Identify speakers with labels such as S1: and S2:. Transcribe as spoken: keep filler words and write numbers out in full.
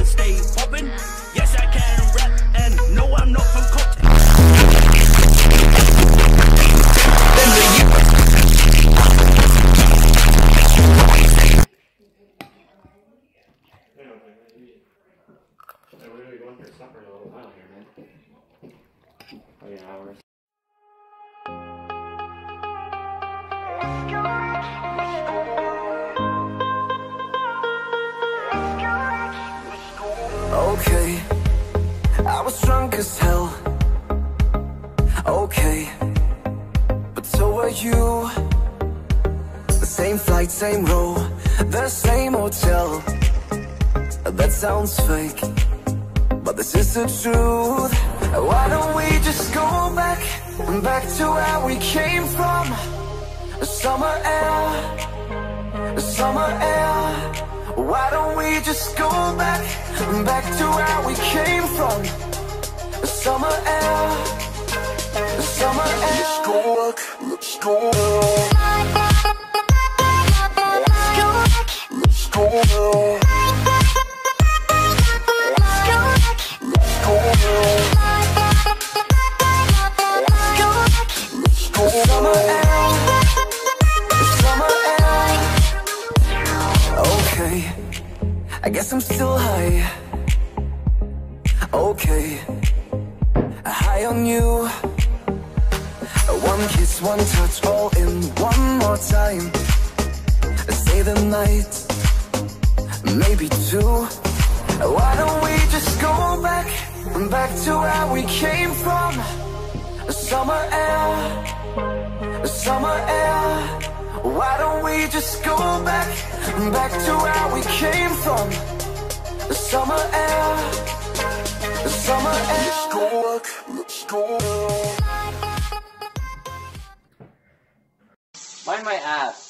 S1: stay popping. Yes, I can rap, and no, I'm not from Compton.
S2: We're really going for supper in a little while here, man. Probably an hour.
S3: Okay, I was drunk as hell. Okay, but so were you. The same flight, same row, the same hotel. That sounds fake, but this is the truth. Why don't we just go back, back to where we came from? Summer air, summer air. Why don't we just go back, back to where we came from? Summer air, summer air. Let's go back, let's go back. Let's go back. Summer air, summer air. Okay, I guess I'm still high. Okay, high on you. One kiss, one touch, all in one more time. Stay the night, maybe two. Why don't we just go back, back to where we came from? Summer air, summer air. Why don't we just go back, back to where we came from? Summer air, summer air. Let's go back, let's go back.
S2: Mind my ass.